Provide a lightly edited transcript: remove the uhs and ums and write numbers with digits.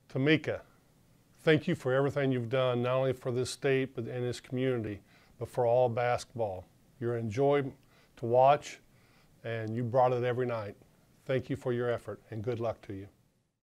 Tamika, thank you for everything you've done, not only for this state but in this community, but for all basketball. You're a joy to watch, and you brought it every night. Thank you for your effort, and good luck to you.